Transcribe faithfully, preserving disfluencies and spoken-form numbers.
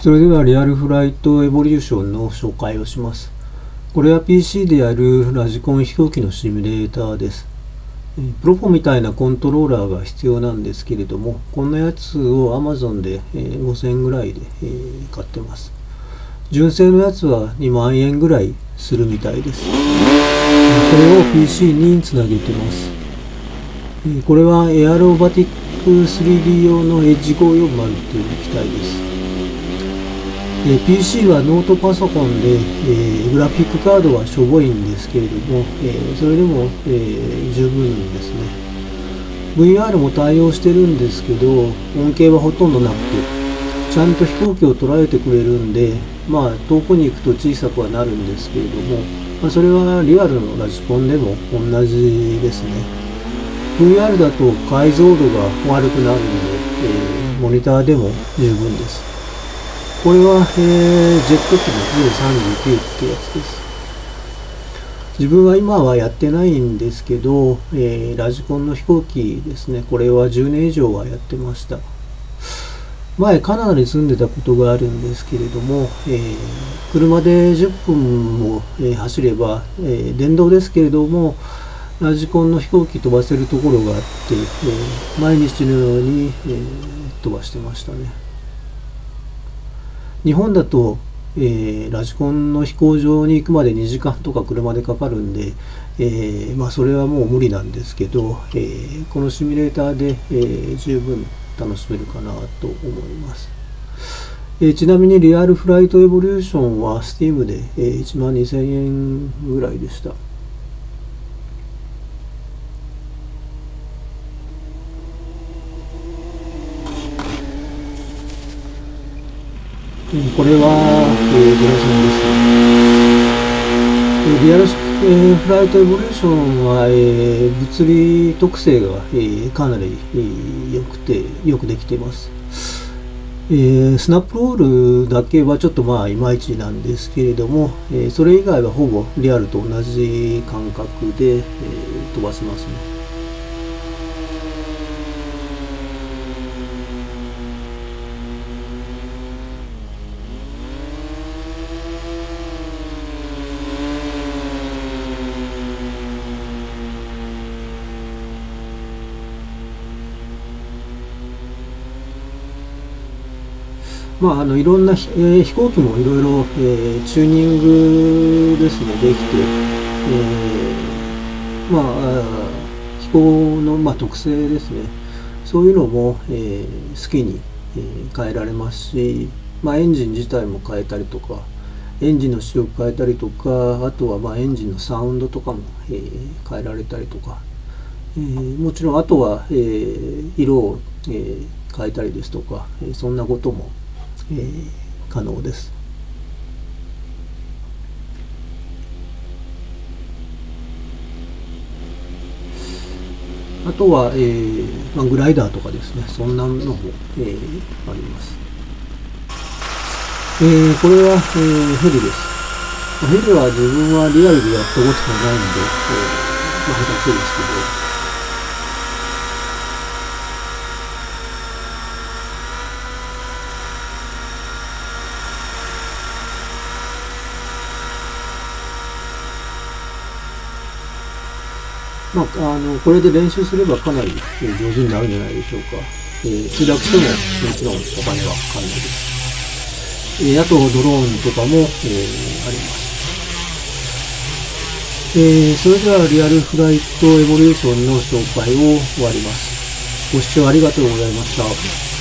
それではリアルフライトエボリューションの紹介をします。これは ピーシー でやるラジコン飛行機のシミュレーターです。プロポみたいなコントローラーが必要なんですけれども、こんなやつを Amazon でごせんえんぐらいで買ってます。純正のやつはにまんえんぐらいするみたいです。これを ピーシー につなげてます。これはエアロバティック スリーディー 用のエッジごひゃくよんじゅうという機体です。えー、ピーシー はノートパソコンで、えー、グラフィックカードはしょぼいんですけれども、えー、それでも、えー、十分ですね。ブイアール も対応してるんですけど、恩恵はほとんどなくて、ちゃんと飛行機を捉えてくれるんで、まあ遠くに行くと小さくはなるんですけれども、まあ、それはリアルのラジコンでも同じですね。ブイアール だと解像度が悪くなるので、えー、モニターでも十分です。これは、えー、ジェット機の ユーさんじゅうきゅう ってやつです。自分は今はやってないんですけど、えー、ラジコンの飛行機ですね。これはじゅうねん以上はやってました。前カナダに住んでたことがあるんですけれども、えー、車でじゅっぷんも、えー、走れば、えー、電動ですけれども、ラジコンの飛行機飛ばせるところがあって、えー、毎日のように、えー、飛ばしてましたね。日本だと、えー、ラジコンの飛行場に行くまでにじかんとか車でかかるんで、えー、まあそれはもう無理なんですけど、えー、このシミュレーターで、えー、十分楽しめるかなと思います。えー、ちなみにリアルフライトエボリューションは Steam で、えー、いちまんにせんえんぐらいでした。これは、えー、グラスですね。リアル、えー、フライトエボリューションは、えー、物理特性が、えー、かなり、えー、よくて、よくできています。えー、スナップロールだけはちょっとまあいまいちなんですけれども、えー、それ以外はほぼリアルと同じ感覚で、えー、飛ばせますね。まあ、あのいろんな、えー、飛行機もいろいろ、えー、チューニングですね、できて、えー、まあ、飛行の、まあ、特性ですね、そういうのも、えー、好きに、えー、変えられますし、まあ、エンジン自体も変えたりとか、エンジンの出力変えたりとか、あとはまあエンジンのサウンドとかも、えー、変えられたりとか、えー、もちろんあとは、えー、色を、えー、変えたりですとか、えー、そんなこともえー、可能です。あとは、えーまあ、グライダーとかですね、そんなのも、えー、あります。えー、これは、えー、ヘリです。ヘリは自分はリアルでやったことがないんで、えー、まあ、下手くそですけど、まあ、あのこれで練習すればかなり上手になるんじゃないでしょうか。えー、墜落してももちろんお金はかかんないです。えー、あとドローンとかも、えー、あります。えー、それではリアルフライトエボリューションの紹介を終わります。ご視聴ありがとうございました。